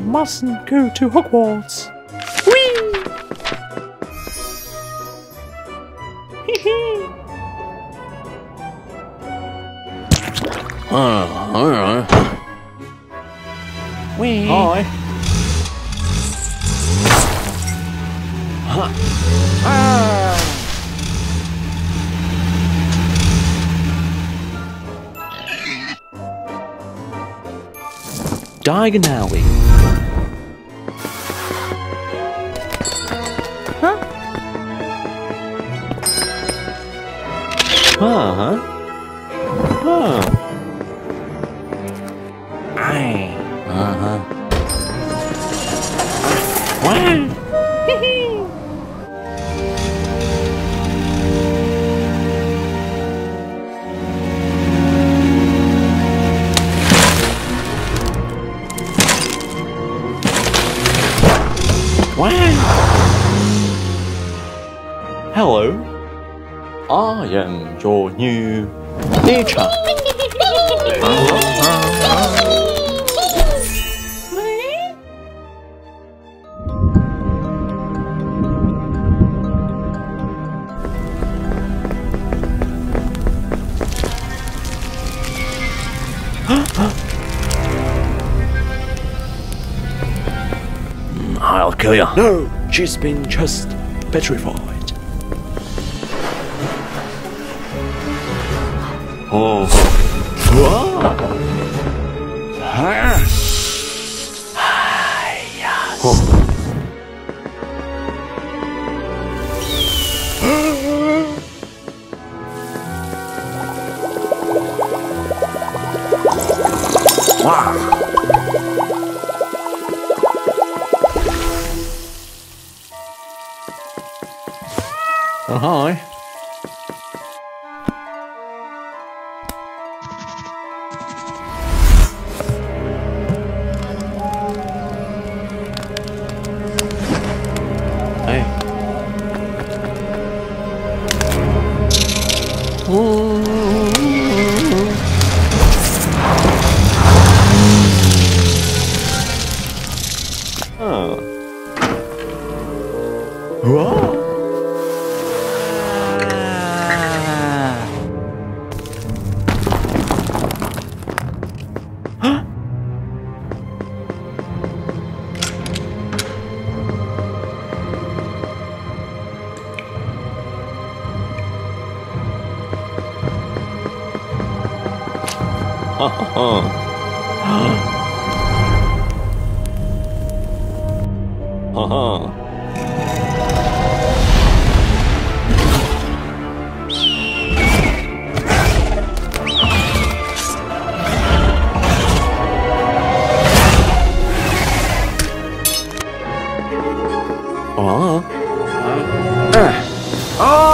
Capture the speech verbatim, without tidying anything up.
mustn't go to Hogwarts. Whee! Hee Oh, alright. Wee! Hi. Huh. Ah. Diagonally. Huh? Huh? Huh. Aye. Uh-huh. Wow! Wow! Hello. I am your new teacher. I'll kill you. No, she's been just petrified. Oh. Whoa. Ah. Yes. Oh. Wow. Oh, hi. Hey. Ooh. Oh. Whoa. Uh-huh. Uh-huh. Uh-huh. Uh. Oh!